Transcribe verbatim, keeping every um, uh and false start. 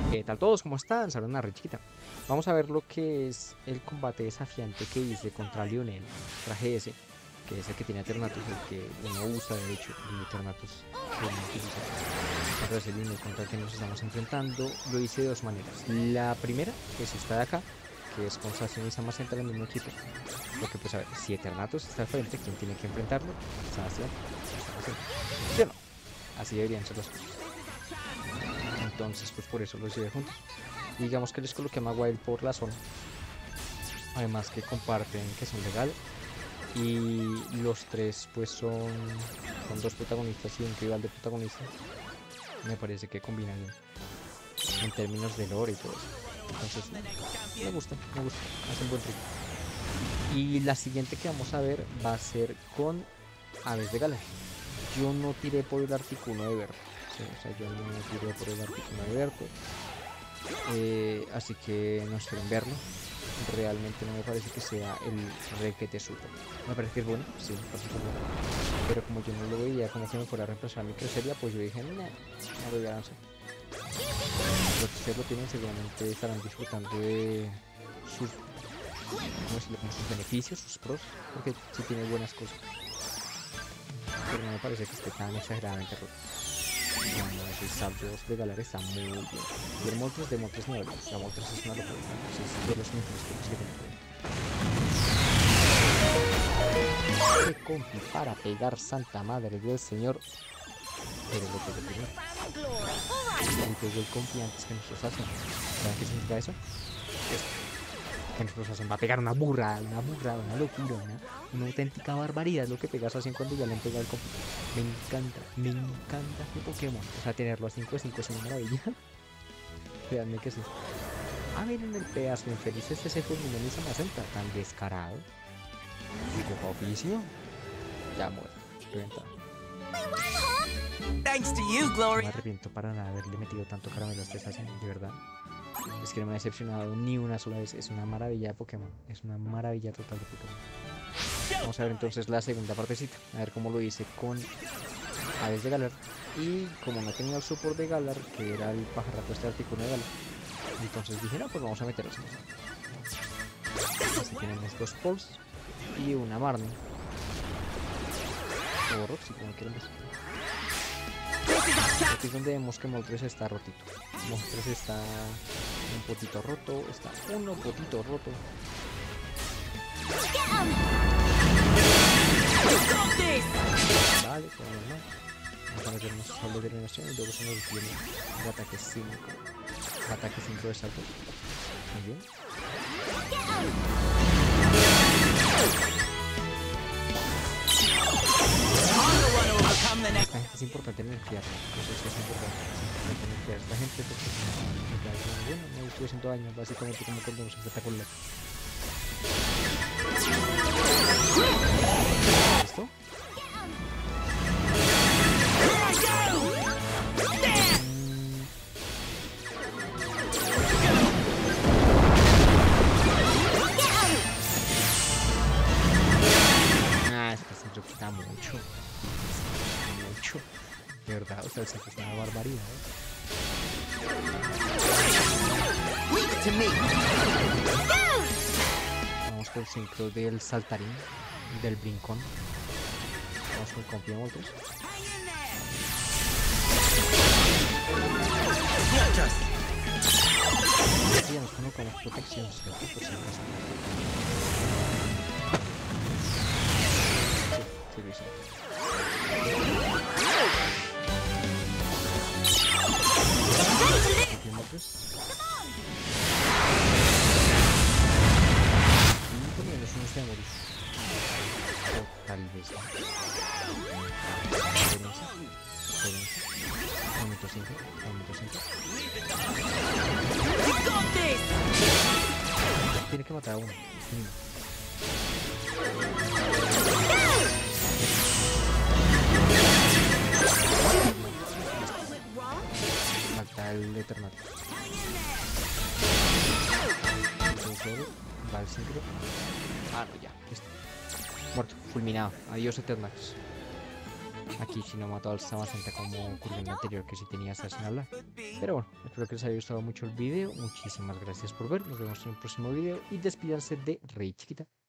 ¿Qué tal todos? ¿Cómo están? Saludos una re chiquita. Vamos a ver lo que es el combate desafiante que hice contra Lionel. Traje ese, que es el que tiene Eternatus, el que uno usa de hecho, el Eternatus que uno utiliza. Entonces el Lionel contra el que nos estamos enfrentando lo hice de dos maneras. La primera, que es esta de acá, que es con Zacian y Zamazenta en el mismo equipo. Porque pues a ver, si Eternatus está al frente, ¿quién tiene que enfrentarlo? Zacian. ¿Sí o no? Así deberían ser las cosas. Entonces pues por eso los llevé juntos. Y digamos que les coloqué a Maguire por la zona. Además que comparten que son legales. Y los tres pues son, son dos protagonistas y un rival de protagonista. Me parece que combinan bien en términos de lore y todo eso. Entonces me gusta, me gusta, hacen buen ritmo. Y la siguiente que vamos a ver va a ser con Aves de Galar. Yo no tiré por el Articuno de Berto. Sí, o sea, yo no tiré por el Articuno de Berto. Eh, así que no esperen verlo. Realmente no me parece que sea el requete super. Me parece que es bueno, sí, me parece que es bueno. Pero como yo no lo veía como que me fuera a reemplazar a mi Cresselia, pues yo dije, no, no lo voy a lanzar. Los que ustedes lo tienen seguramente estarán disfrutando de sus, ¿cómo decirlo? Como sus beneficios, sus pros, porque sí tiene buenas cosas. Pero no me parece que esté tan exageradamente roto. Bueno, ese Zapdos de Galar está muy bien. Y el Moltres de Moltres nivel, o sea, Moltres es una locura. Es de los mejores que tiene. Qué compi para pegar, santa madre del señor. Pero lo que yo tengo. Y pegó el compi antes que nosotros hacen. ¿Saben qué significa eso? Esto. Que nosotros hacen, va a pegar una burra, una burra, una locura, una, una auténtica barbaridad. Es lo que pegas así cuando ya le han pegado el compi. Me encanta, me encanta este Pokémon. O sea, tenerlo a cinco de cinco es una maravilla. Créanme que sí. Ah, miren el pedazo infeliz este se fulminó en esa macenta. Tan descarado. Y copa oficio. Ya muere. Reventado. Thanks to you, Glory. No me arrepiento para nada de haberle metido tanto caramelo a este Zacian, de verdad. Es que no me ha decepcionado ni una sola vez. Es una maravilla de Pokémon. Es una maravilla total de Pokémon. Vamos a ver entonces la segunda partecita. A ver cómo lo hice con Aves de Galar. Y como no tenía el support de Galar, que era el pajarraco este Articuno de Galar, entonces dije, no, pues vamos a meterlos. Así tenemos dos Pulse y una Marnie. O Roxy, como quieran ver. Aquí es donde vemos que Moltres está rotito. Moltres está un potito roto. Está uno potito roto. Vale, como normal. Vamos a meternos saldo de drenación y luego se nos viene el ataque cinco. El ataque cinco de salto. Muy bien. Esta gente es importante energía, entonces es importante, es importante energía esta gente porque bueno, me estoy haciendo daño básicamente como cuando nos espectacular. ¿Listo? Ah, es que se me quita mucho. Mucho. De verdad, o sea, el centro es una barbaridad, ¿eh? Vamos con el centro del saltarín, del brincón. Vamos con el compi de Moltres. Sí, ya nos colocamos protección, ¿cierto? Por si acaso. Sí, sí, lo hice. Y ponernos unos de morir. O tal vez no. Espérense. Espérense. Momento cinco. Momento cinco. Tiene que matar a uno. Falta el Eternatus. Va al cinco. Ah, no, ya. Listo. Muerto. Fulminado. Adiós, Eternatus. Aquí sí no mató al Samacenta como ocurrió en el anterior, que sí tenía hasta sin hablar. Pero bueno, espero que les haya gustado mucho el video. Muchísimas gracias por ver. Nos vemos en el próximo video y despídanse de Rey Chiquita.